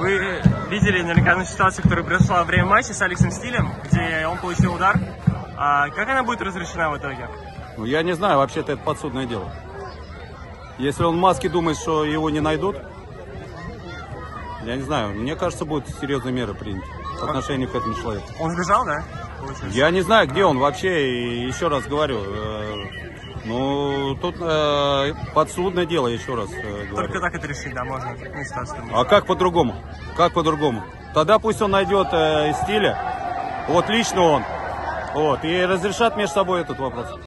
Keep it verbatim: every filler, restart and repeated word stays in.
Вы видели наверняка ситуацию, которая произошла во время матча с Алексом Стилем, где он получил удар. А как она будет разрешена в итоге? Ну, я не знаю, вообще-то это подсудное дело. Если он в маске думает, что его не найдут, я не знаю, мне кажется, будут серьезные меры приняты по отношению к этому человеку. Он сбежал, да? Получается? Я не знаю, где он вообще, и еще раз говорю. Э, ну, тут э, подсудное дело, еще раз э, говорю. Только так это решить, да, можно. Не ситуацию. А как по-другому? Как по-другому? Тогда пусть он найдет э, Стиля, вот лично он, вот, и разрешат между собой этот вопрос.